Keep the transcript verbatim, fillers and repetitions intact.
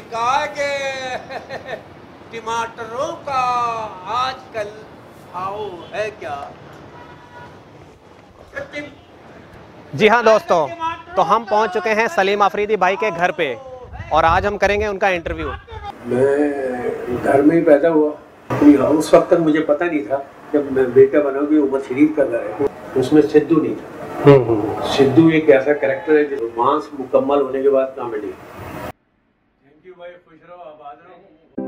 कहा कि टमाटरों का आजकल भाव है क्या? जी हाँ दोस्तों, तो हम पहुंच चुके हैं सलीम अफरीदी भाई के घर पे और आज हम करेंगे उनका इंटरव्यू। मैं घर में ही पैदा हुआ, उस वक्त तक मुझे पता नहीं था जब मैं बेटा बना कि उमर शरीफ का घर है, उसमें सिद्धू नहीं था। सिद्धू एक ऐसा कैरेक्टर है जो रोमांस मुकम्मल होने के बाद कॉमेडी। थैंक यू भाई, खुश रहो, आबाद रहो।